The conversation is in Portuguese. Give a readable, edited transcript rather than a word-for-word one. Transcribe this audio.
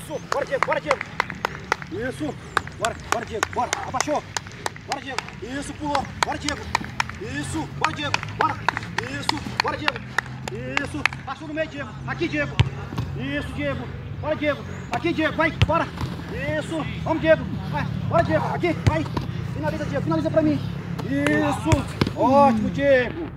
Isso, bora, Diego, bora, Diego. Isso, bora, bora, Diego, bora, abaixou. Bora, Diego, isso, pulou, bora, Diego. Isso, bora, Diego, bora. Isso, bora, Diego. Isso, passou no meio, Diego. Aqui, Diego. Isso, Diego. Bora, Diego. Aqui, Diego, vai, bora. Isso, vamos, Diego. Vai, bora, Diego, aqui, vai. Finaliza, Diego, finaliza pra mim. Isso, ótimo, Diego.